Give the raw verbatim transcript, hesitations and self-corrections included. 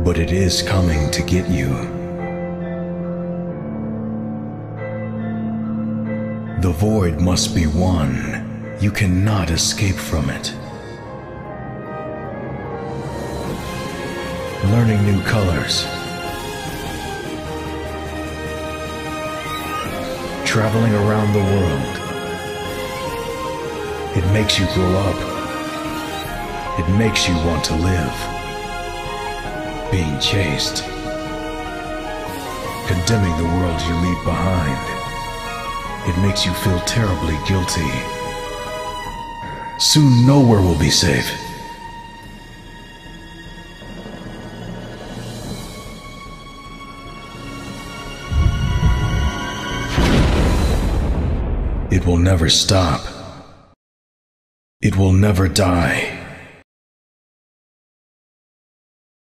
but it is coming to get you. The void must be won. You cannot escape from it. Learning new colors. Traveling around the world. It makes you grow up. It makes you want to live. Being chased. Condemning the world you leave behind. It makes you feel terribly guilty. Soon nowhere will be safe. It will never stop. It will never die.